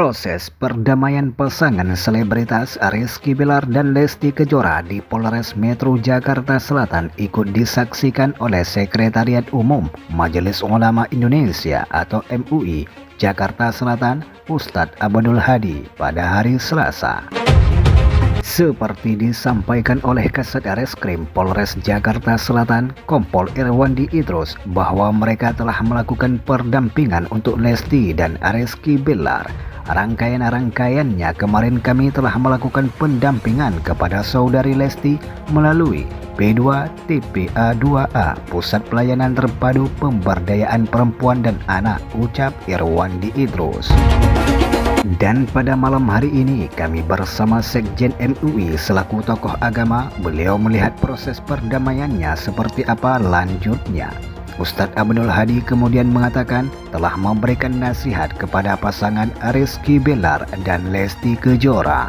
Proses perdamaian pasangan selebritas Rizky Bilar dan Lesti Kejora di Polres Metro Jakarta Selatan ikut disaksikan oleh Sekretariat Umum Majelis Ulama Indonesia atau MUI Jakarta Selatan Ustadz Abdul Hadi pada hari Selasa. Seperti disampaikan oleh Kasat Reskrim Polres Jakarta Selatan Kompol Irwandi Idrus bahwa mereka telah melakukan pendampingan untuk Lesti dan Rizky Bilar. Rangkaiannya kemarin kami telah melakukan pendampingan kepada saudari Lesti melalui P2 TPA2A Pusat Pelayanan Terpadu Pemberdayaan Perempuan dan Anak, ucap Irwandi Idrus. Dan pada malam hari ini kami bersama Sekjen MUI selaku tokoh agama, beliau melihat proses perdamaiannya seperti apa lanjutnya. Ustadz Abdul Hadi kemudian mengatakan telah memberikan nasihat kepada pasangan Rizky Bilar dan Lesti Kejora.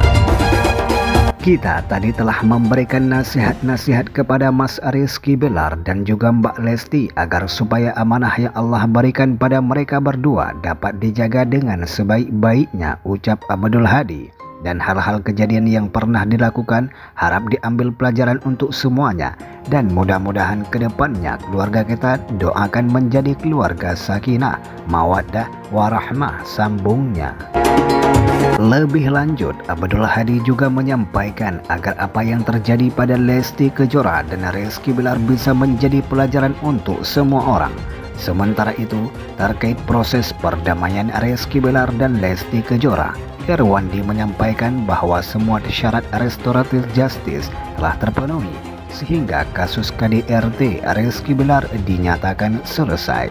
Kita tadi telah memberikan nasihat-nasihat kepada Mas Rizky Bilar dan juga Mbak Lesti agar supaya amanah yang Allah berikan pada mereka berdua dapat dijaga dengan sebaik-baiknya, ucap Abdul Hadi. Dan hal-hal kejadian yang pernah dilakukan harap diambil pelajaran untuk semuanya. Dan mudah-mudahan kedepannya keluarga kita doakan menjadi keluarga sakinah, mawaddah, warahmah, sambungnya. Lebih lanjut, Abdul Hadi juga menyampaikan agar apa yang terjadi pada Lesti Kejora dan Rizky Bilar bisa menjadi pelajaran untuk semua orang. Sementara itu, terkait proses perdamaian Rizky Bilar dan Lesti Kejora, Irwandi menyampaikan bahwa semua syarat restoratif justice telah terpenuhi sehingga kasus KDRT Rizky Bilar dinyatakan selesai.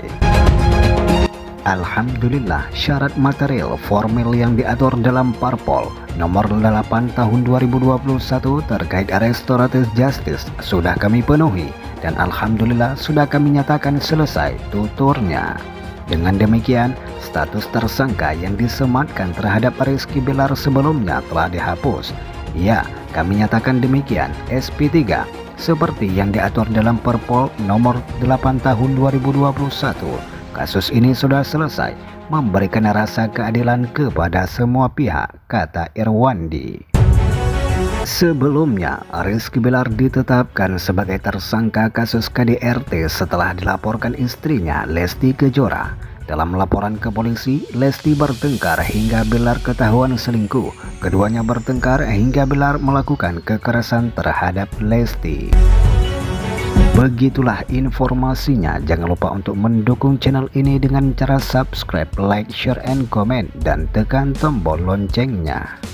Alhamdulillah, syarat material formil yang diatur dalam Parpol nomor 8 tahun 2021 terkait restoratif justice sudah kami penuhi dan alhamdulillah sudah kami nyatakan selesai, tuturnya. Dengan demikian, status tersangka yang disematkan terhadap Rizky Bilar sebelumnya telah dihapus. Ya, kami nyatakan demikian, SP3 seperti yang diatur dalam Perpol nomor 8 tahun 2021. Kasus ini sudah selesai, memberikan rasa keadilan kepada semua pihak, kata Irwandi. Sebelumnya, Rizky Bilar ditetapkan sebagai tersangka kasus KDRT setelah dilaporkan istrinya Lesti Kejora. Dalam laporan ke polisi, Lesti bertengkar hingga Bilar ketahuan selingkuh. Keduanya bertengkar hingga Bilar melakukan kekerasan terhadap Lesti. Begitulah informasinya. Jangan lupa untuk mendukung channel ini dengan cara subscribe, like, share, and comment, dan tekan tombol loncengnya.